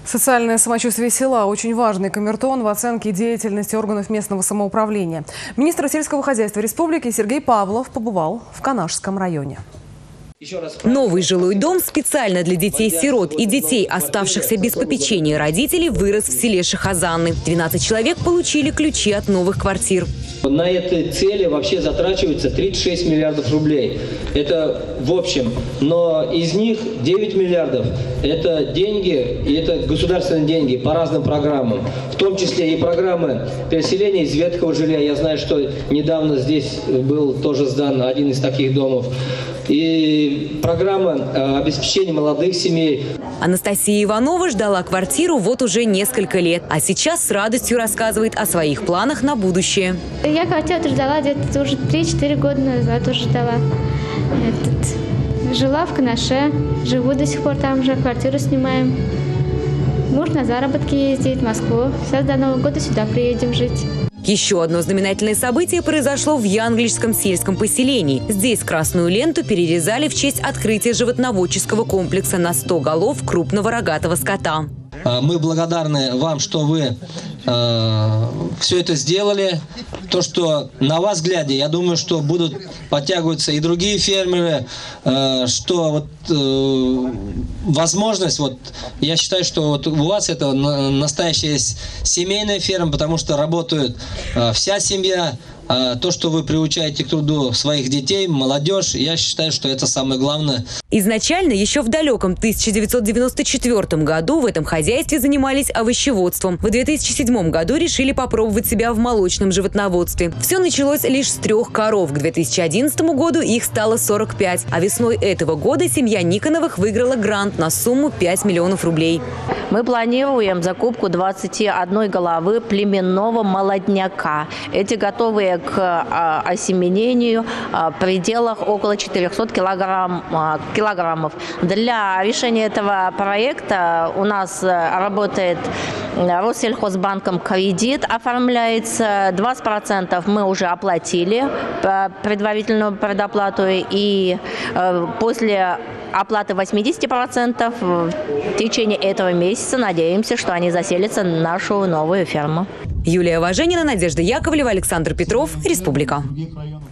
Социальное самочувствие села – очень важный камертон в оценке деятельности органов местного самоуправления. Министр сельского хозяйства республики Сергей Павлов побывал в Канашском районе. Новый жилой дом специально для детей-сирот и детей, оставшихся без попечения родителей, вырос в селе Шахазаны. 12 человек получили ключи от новых квартир. На этой цели вообще затрачивается 36 миллиардов рублей. Это в общем. Но из них 9 миллиардов – это деньги, и это государственные деньги по разным программам. В том числе и программы переселения из ветхого жилья. Я знаю, что недавно здесь был тоже сдан один из таких домов. И программа обеспечения молодых семей. Анастасия Иванова ждала квартиру вот уже несколько лет. А сейчас с радостью рассказывает о своих планах на будущее. Я квартиру ждала где-то уже 3-4 года назад уже ждала. Жила в Канаше, живу до сих пор там же, квартиру снимаем. Муж на заработки ездит в Москву. Сейчас до Нового года сюда приедем жить. Еще одно знаменательное событие произошло в Янгличском сельском поселении. Здесь красную ленту перерезали в честь открытия животноводческого комплекса на 100 голов крупного рогатого скота. Мы благодарны вам, что вы все это сделали. То, что на вас глядя, я думаю, что будут подтягиваться и другие фермеры, что возможность, я считаю, что у вас это настоящая семейная ферма, потому что работает вся семья. То, что вы приучаете к труду своих детей, молодежь, я считаю, что это самое главное. Изначально, еще в далеком 1994 году в этом хозяйстве занимались овощеводством. В 2007 году решили попробовать себя в молочном животноводстве. Все началось лишь с 3 коров. К 2011 году их стало 45. А весной этого года семья Никоновых выиграла грант на сумму 5 миллионов рублей. Мы планируем закупку 21 головы племенного молодняка. Эти готовые к осеменению в пределах около 400 килограммов. Для решения этого проекта у нас работает Россельхозбанком кредит, оформляется 20% мы уже оплатили предварительную предоплату, и после оплаты 80% в течение этого месяца надеемся, что они заселятся на нашу новую ферму. Юлия Важенина, Надежда Яковлева, Александр Петров, Республика.